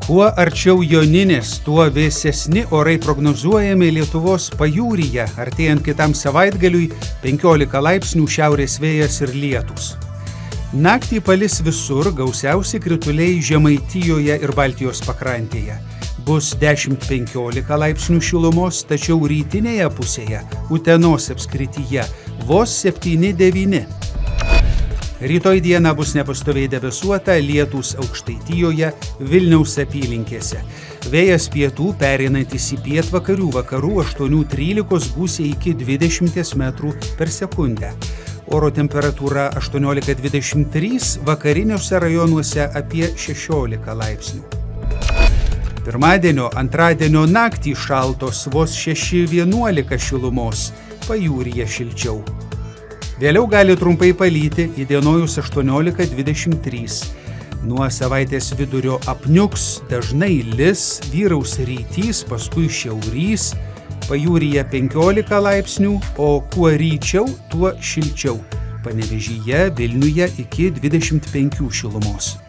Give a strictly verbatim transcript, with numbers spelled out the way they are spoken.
Kuo arčiau Joninės, tuo vėsesni orai prognozuojami Lietuvos pajūryje, artėjant kitam savaitgaliui penkiolika laipsnių šiaurės vėjas ir lietus. Naktį palis visur, gausiausi krituliai Žemaitijoje ir Baltijos pakrantėje. Bus dešimt penkiolika laipsnių šilumos, tačiau rytinėje pusėje, Utenos apskrityje, vos septyni devyni. Rytoj dieną bus nepastoviai debesuota, lietūs Aukštaitijoje, Vilniaus apylinkėse. Vėjas pietų pereinantis į pietvakarių vakarų aštuonių trylikos gūsiai iki dvidešimt metrų per sekundę. Oro temperatūra aštuoniolika dvidešimt trys, vakariniuose rajonuose apie šešiolika laipsnių. Pirmadienio, antradienio naktį šaltos vos šeši vienuolika šilumos, pajūryje šilčiau. Vėliau gali trumpai palyti, įdienojus aštuoniolika dvidešimt trys. Nuo savaitės vidurio apniuks, dažnai lis, vyraus rytys, paskui šiaurys, pajūryje penkiolika laipsnių, o kuo ryčiau, tuo šilčiau. Panevėžyje, Vilniuje iki dvidešimt penkių šilumos.